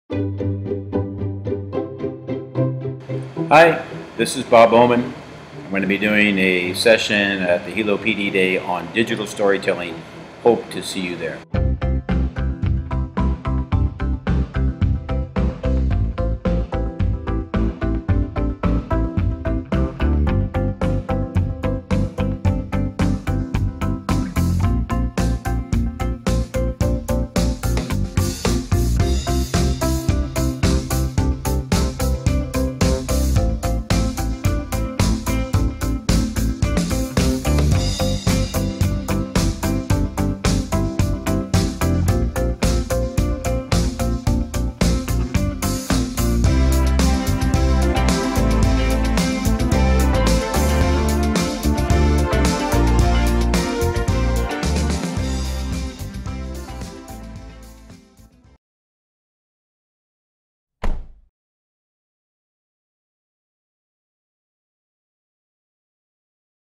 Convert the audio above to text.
Hi, this is Bob Bowman. I'm going to be doing a session at the Hilo PD Day on digital storytelling. Hope to see you there.